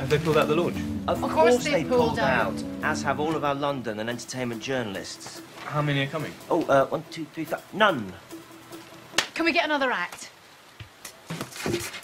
Have they pulled out the launch? Of course they pulled out, as have all of our London and entertainment journalists. How many are coming? Oh, 1, 2, 3, 4... None. Can we get another act?